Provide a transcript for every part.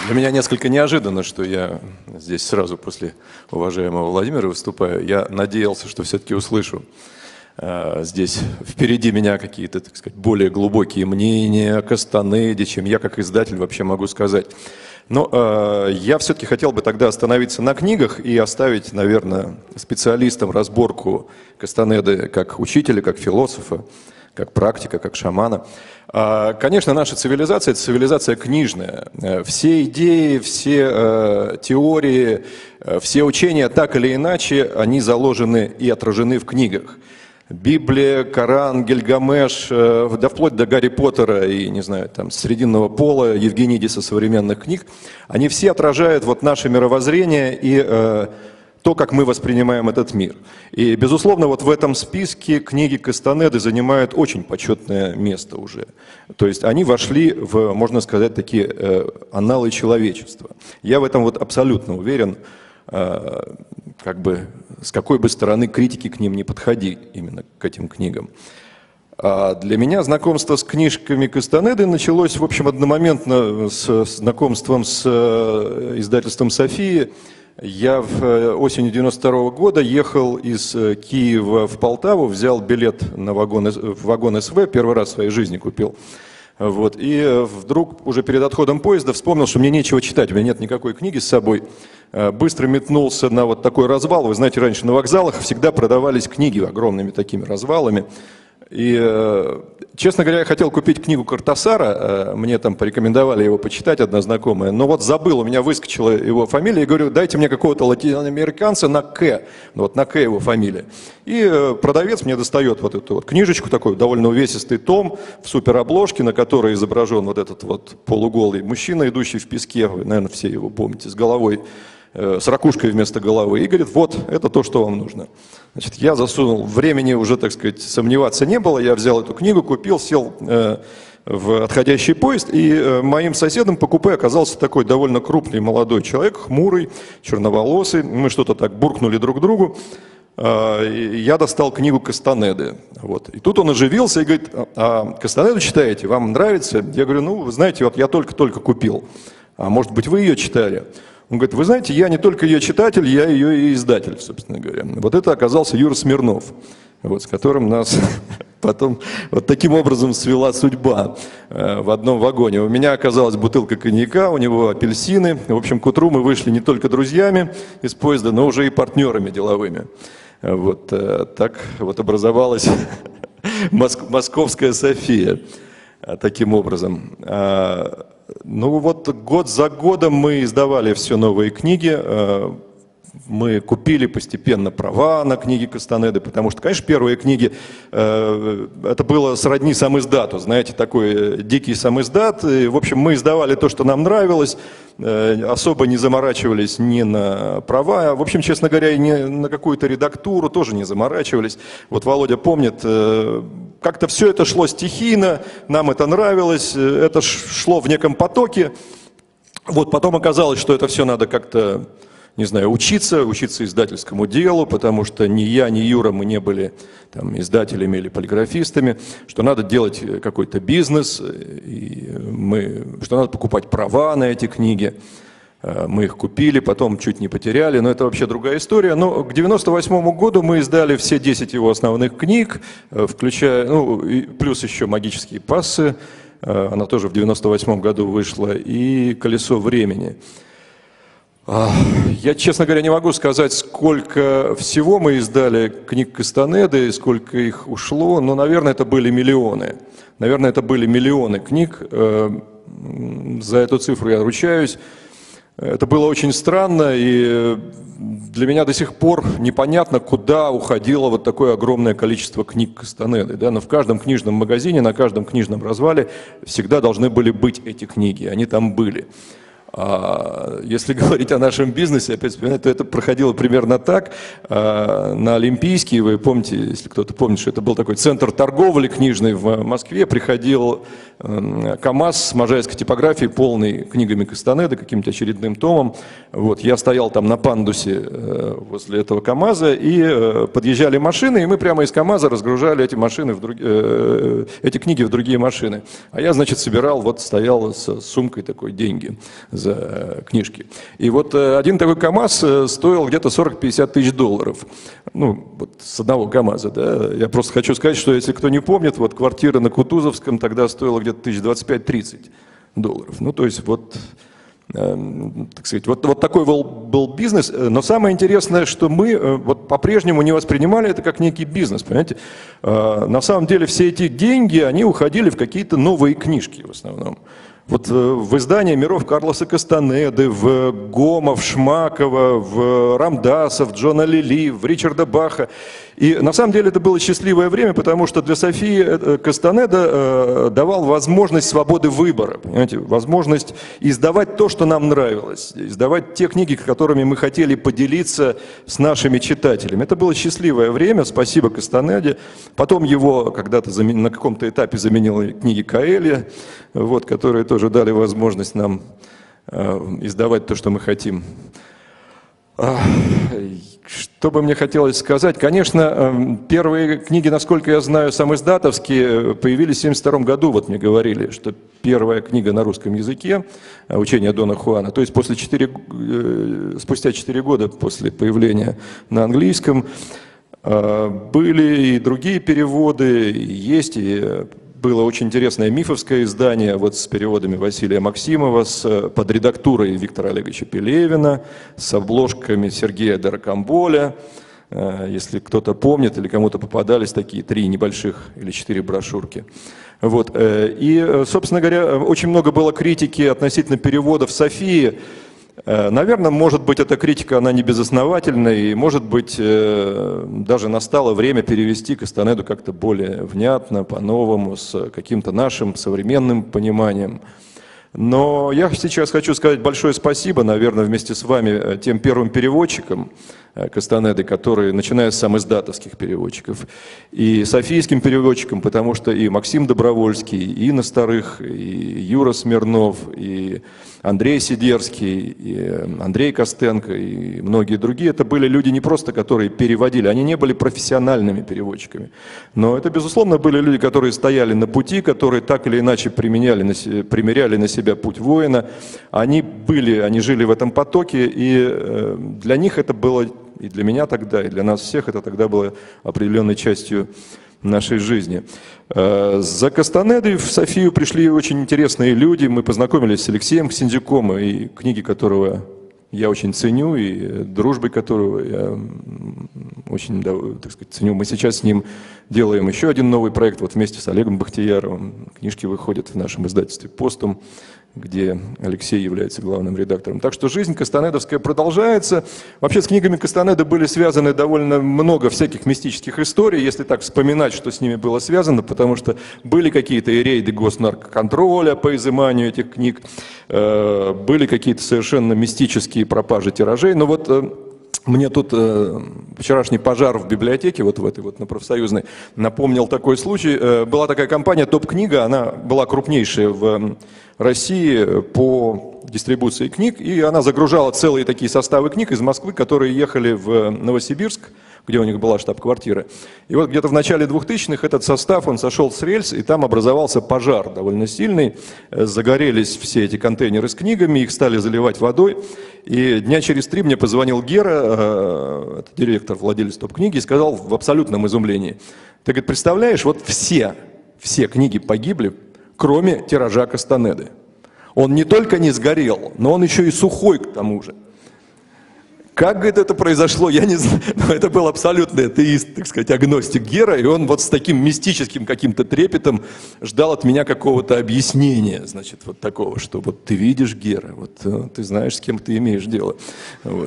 Для меня несколько неожиданно, что я здесь сразу после уважаемого Владимира выступаю. Я надеялся, что все-таки услышу здесь впереди меня какие-то, так сказать, более глубокие мнения о Кастанеде, чем я как издатель вообще могу сказать. Но я все-таки хотел бы тогда остановиться на книгах и оставить, наверное, специалистам разборку Кастанеды как учителя, как философа, как практика, как шамана. Конечно, наша цивилизация – это цивилизация книжная. Все идеи, все теории, все учения, так или иначе, они заложены и отражены в книгах. Библия, Коран, Гильгамеш, да вплоть до Гарри Поттера и, не знаю, там, Срединного пола, Евгенидиса современных книг, они все отражают вот наше мировоззрение и то, как мы воспринимаем этот мир. И, безусловно, вот в этом списке книги Кастанеды занимают очень почетное место уже. То есть они вошли в, можно сказать, такие анналы человечества. Я в этом вот абсолютно уверен, как бы с какой бы стороны критики к ним не подходи, именно к этим книгам. А для меня знакомство с книжками Кастанеды началось, в общем, одномоментно с знакомством с издательством «София». Я осенью 92 года ехал из Киева в Полтаву, взял билет на в вагон СВ, первый раз в своей жизни купил. Вот, и вдруг уже перед отходом поезда вспомнил, что мне нечего читать, у меня нет никакой книги с собой. Быстро метнулся на вот такой развал. Вы знаете, раньше на вокзалах всегда продавались книги огромными такими развалами. И, честно говоря, я хотел купить книгу Кортасара, мне там порекомендовали его почитать, одна знакомая, но вот забыл, у меня выскочила его фамилия, и говорю, дайте мне какого-то латиноамериканца на К, вот на К его фамилия. И продавец мне достает вот эту вот книжечку, такой довольно увесистый том в суперобложке, на которой изображен вот этот вот полуголый мужчина, идущий в песке, вы, наверное, все его помните, с головой, с ракушкой вместо головы, и говорит, вот, это то, что вам нужно. Значит, я засунул, времени уже, так сказать, сомневаться не было, я взял эту книгу, купил, сел в отходящий поезд, и моим соседом по купе оказался такой довольно крупный молодой человек, хмурый, черноволосый, мы что-то так буркнули друг другу, я достал книгу Кастанеды, вот. И тут он оживился и говорит, а Кастанеду читаете, вам нравится? Я говорю, ну, вы знаете, вот я только-только купил, а может быть, вы ее читали? Он говорит, вы знаете, я не только ее читатель, я ее и издатель, собственно говоря. Вот это оказался Юра Смирнов, вот, с которым нас потом вот таким образом свела судьба в одном вагоне. У меня оказалась бутылка коньяка, у него апельсины. В общем, к утру мы вышли не только друзьями из поезда, но уже и партнерами деловыми. Вот так вот образовалась московская София таким образом. Ну вот год за годом мы издавали все новые книги, мы купили постепенно права на книги Кастанеды, потому что, конечно, первые книги, это было сродни самиздату, знаете, такой дикий самиздат. И, в общем, мы издавали то, что нам нравилось, особо не заморачивались ни на права, в общем, честно говоря, и ни на какую-то редактуру тоже не заморачивались. Вот Володя помнит, как-то все это шло стихийно, нам это нравилось, это шло в неком потоке. Вот потом оказалось, что это все надо как-то, не знаю, учиться издательскому делу, потому что ни я, ни Юра, мы не были там издателями или полиграфистами, что надо делать какой-то бизнес, и что надо покупать права на эти книги. Мы их купили, потом чуть не потеряли, но это вообще другая история. Но к 98 году мы издали все 10 его основных книг, включая, ну, плюс еще «Магические пассы», она тоже в 98 году вышла, и «Колесо времени». Я, честно говоря, не могу сказать, сколько всего мы издали книг Кастанеды, сколько их ушло, но, наверное, это были миллионы. Наверное, это были миллионы книг, за эту цифру я ручаюсь. Это было очень странно, и для меня до сих пор непонятно, куда уходило вот такое огромное количество книг Кастанеды. Да? Но в каждом книжном магазине, на каждом книжном развале всегда должны были быть эти книги, они там были. А если говорить о нашем бизнесе, опять вспоминать, то это проходило примерно так. На Олимпийский, вы помните, если кто-то помнит, что это был такой центр торговли книжный в Москве, приходил КАМАЗ с можайской типографией, полный книгами Кастанеды, каким-то очередным томом. Вот, я стоял там на пандусе возле этого КАМАЗа, и подъезжали машины, и мы прямо из КАМАЗа разгружали эти эти книги в другие машины. А я, значит, собирал, вот стоял с сумкой такой деньги за книжки. И вот один такой КАМАЗ стоил где-то 40-50 тысяч долларов. Ну, вот с одного КАМАЗа, да. Я просто хочу сказать, что если кто не помнит, вот квартира на Кутузовском тогда стоила где-то 1025-30 долларов. Ну, то есть вот... так сказать, вот такой был бизнес. Но самое интересное, что мы вот по-прежнему не воспринимали это как некий бизнес, понимаете? На самом деле все эти деньги, они уходили в какие-то новые книжки в основном. Вот в издание миров Карлоса Кастанеды, в Гома, в Шмакова, в Рамдаса, в Джона Лили, в Ричарда Баха. И на самом деле это было счастливое время, потому что для Софии Кастанеда давал возможность свободы выбора, понимаете? Возможность издавать то, что нам нравилось, издавать те книги, которыми мы хотели поделиться с нашими читателями. Это было счастливое время, спасибо Кастанеде. Потом его когда-то на каком-то этапе заменили книги Коэльо, вот, которые тоже дали возможность нам издавать то, что мы хотим. Что бы мне хотелось сказать? Конечно, первые книги, насколько я знаю, самиздатовские, появились в 1972 году. Вот мне говорили, что первая книга на русском языке «Учение Дона Хуана», то есть спустя 4 года после появления на английском, были и другие переводы, есть и... Было очень интересное мифовское издание вот с переводами Василия Максимова, под редактурой Виктора Олеговича Пелевина, с обложками Сергея Даракамболя. Если кто-то помнит или кому-то попадались такие 3 небольших или 4 брошюрки. Вот. И, собственно говоря, очень много было критики относительно переводов Софии. Наверное, может быть, эта критика, она не безосновательная, и, может быть, даже настало время перевести Кастанеду как-то более внятно, по-новому, с каким-то нашим современным пониманием. Но я сейчас хочу сказать большое спасибо, наверное, вместе с вами тем первым переводчикам Кастанеды, которые, начиная с самиздатовских переводчиков, и софийским переводчикам, потому что и Максим Добровольский, и Инна Старых, и Юра Смирнов, и Андрей Сидерский, и Андрей Костенко, и многие другие, это были люди не просто, которые переводили, они не были профессиональными переводчиками, но это, безусловно, были люди, которые стояли на пути, которые так или иначе примеряли на себя путь воина, они жили в этом потоке, и для них это было, и для меня тогда, и для нас всех это тогда было определенной частью нашей жизни. За Кастанедой в Софию пришли очень интересные люди. Мы познакомились с Алексеем Ксензюком, и книги которого я очень ценю, и дружбой которого я очень, так сказать, ценю. Мы сейчас с ним делаем еще один новый проект, вот вместе с Олегом Бахтияровым. Книжки выходят в нашем издательстве «Постум», где Алексей является главным редактором. Так что жизнь кастанедовская продолжается. Вообще с книгами Кастанеды были связаны довольно много всяких мистических историй, если так вспоминать, что с ними было связано, потому что были какие-то и рейды госнаркоконтроля по изыманию этих книг, были какие-то совершенно мистические пропажи тиражей. Но вот мне тут вчерашний пожар в библиотеке, вот в этой вот на Профсоюзной, напомнил такой случай. Была такая компания «Топ-книга», она была крупнейшая в России по дистрибуции книг, и она загружала целые такие составы книг из Москвы, которые ехали в Новосибирск, где у них была штаб-квартира. И вот где-то в начале 2000-х этот состав, он сошел с рельс, и там образовался пожар довольно сильный. Загорелись все эти контейнеры с книгами, их стали заливать водой. И дня через 3 мне позвонил Гера, это директор, владелец топ-книги, и сказал в абсолютном изумлении: ты, говорит, представляешь, вот все книги погибли, кроме тиража Кастанеды. Он не только не сгорел, но он еще и сухой к тому же. Как, говорит, это произошло, я не знаю, но это был абсолютный атеист, так сказать, агностик Гера, и он вот с таким мистическим каким-то трепетом ждал от меня какого-то объяснения, значит, вот такого, что вот ты видишь, Гера, вот ты знаешь, с кем ты имеешь дело. Вот.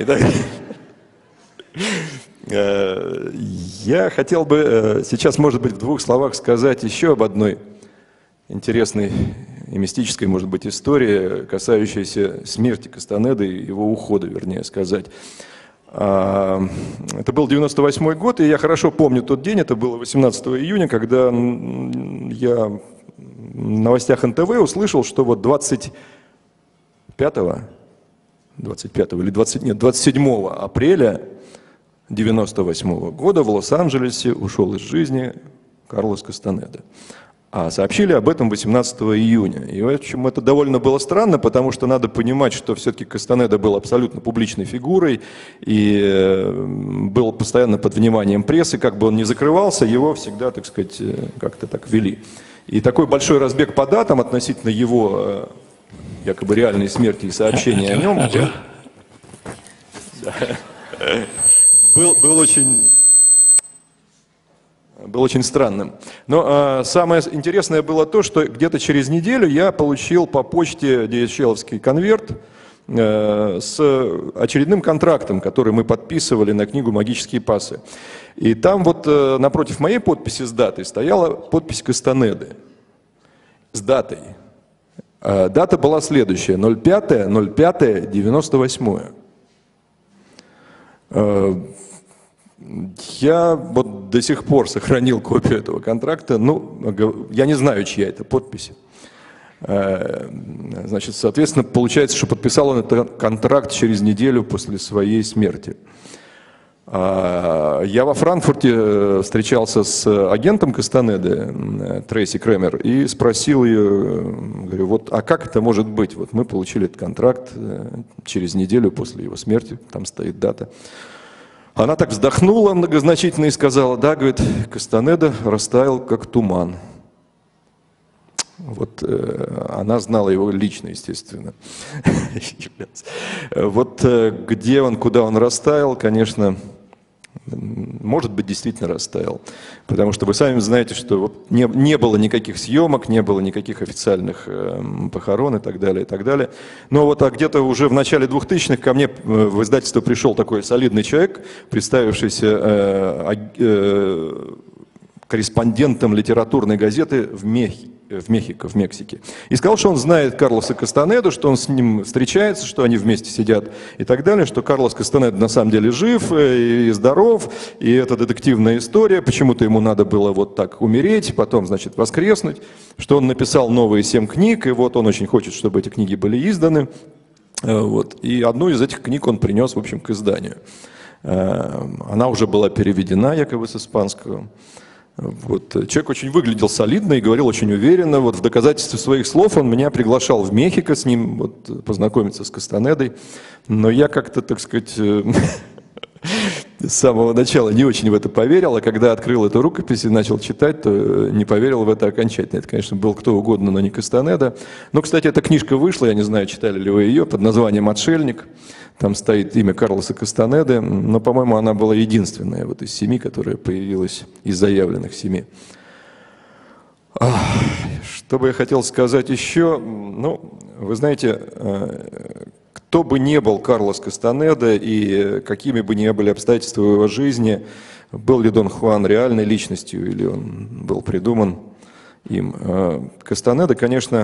Я хотел бы сейчас, может быть, в 2 словах сказать еще об одной интересной и мистической, может быть, истории, касающейся смерти Кастанеды и его ухода, вернее сказать. Это был 98-й год, и я хорошо помню тот день, это было 18 июня, когда я в новостях НТВ услышал, что вот 27 апреля 98 года в Лос-Анджелесе ушел из жизни Карлос Кастанеда. А сообщили об этом 18 июня. И, в общем, это довольно было странно, потому что надо понимать, что все-таки Кастанеда был абсолютно публичной фигурой и был постоянно под вниманием прессы. Как бы он ни закрывался, его всегда, так сказать, как-то так вели. И такой большой разбег по датам относительно его якобы реальной смерти и сообщения о нем был очень странным. Но самое интересное было то, что где-то через неделю я получил по почте DHL-овский конверт с очередным контрактом, который мы подписывали на книгу «Магические пассы». И там вот напротив моей подписи с датой стояла подпись Кастанеды с датой. Дата была следующая: 05.05.98. Я вот до сих пор сохранил копию этого контракта. Ну, я не знаю, чья это подпись. Значит, соответственно, получается, что подписал он этот контракт через неделю после своей смерти. Я во Франкфурте встречался с агентом Кастанеды, Трейси Кремер, и спросил ее, говорю, вот, а как это может быть? Вот мы получили этот контракт через неделю после его смерти, там стоит дата. Она так вздохнула многозначительно и сказала, да, говорит, Кастанеда растаял как туман. Вот она знала его лично, естественно. Вот где он, куда он растаял, конечно, может быть, действительно растаял. Потому что вы сами знаете, что вот не было никаких съемок, не было никаких официальных похорон и так далее, и так далее. Но вот где-то уже в начале 2000-х ко мне в издательство пришел такой солидный человек, представившийся корреспондентом литературной газеты в Мехико, в Мексике. И сказал, что он знает Карлоса Кастанеду, что он с ним встречается, что они вместе сидят и так далее, что Карлос Кастанеда на самом деле жив и здоров, и это детективная история, почему-то ему надо было вот так умереть, потом, значит, воскреснуть, что он написал новые 7 книг, и вот он очень хочет, чтобы эти книги были изданы. Вот. И одну из этих книг он принес, в общем, к изданию. Она уже была переведена якобы с испанского. Вот. Человек очень выглядел солидно и говорил очень уверенно. Вот в доказательство своих слов он меня приглашал в Мехико с ним вот, познакомиться с Кастанедой. Но я как-то, так сказать, с самого начала не очень в это поверил, а когда открыл эту рукопись и начал читать, то не поверил в это окончательно. Это, конечно, был кто угодно, но не Кастанеда. Но, кстати, эта книжка вышла, я не знаю, читали ли вы ее, под названием «Отшельник». Там стоит имя Карлоса Кастанеды, но, по-моему, она была единственная вот из 7, которая появилась, из заявленных 7. Что бы я хотел сказать еще? Ну, вы знаете, кто бы ни был Карлос Кастанеда и какими бы ни были обстоятельства в его жизни, был ли Дон Хуан реальной личностью или он был придуман им, Кастанеда, конечно,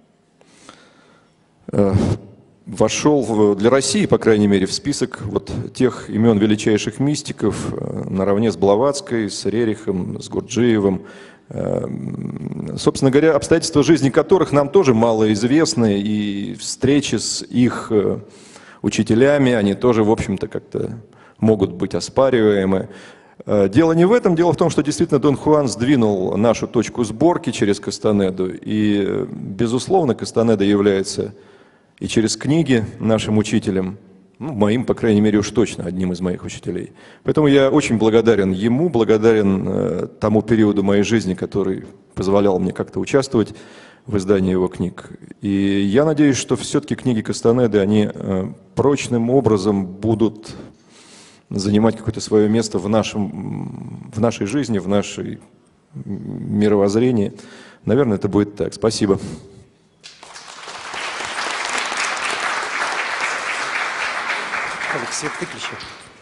вошел для России, по крайней мере, в список вот тех имен величайших мистиков, наравне с Блаватской, с Рерихом, с Гурджиевым. Собственно говоря, обстоятельства жизни которых нам тоже мало известны, и встречи с их учителями, они тоже, в общем-то, как-то могут быть оспариваемы. Дело не в этом, дело в том, что действительно Дон Хуан сдвинул нашу точку сборки через Кастанеду, и, безусловно, Кастанеда является и через книги нашим учителям, ну, моим, по крайней мере, уж точно одним из моих учителей. Поэтому я очень благодарен ему, благодарен тому периоду моей жизни, который позволял мне как-то участвовать в издании его книг. И я надеюсь, что все-таки книги Кастанеды, они прочным образом будут занимать какое-то свое место в нашей жизни, в нашей мировоззрении. Наверное, это будет так. Спасибо. Свет выключи.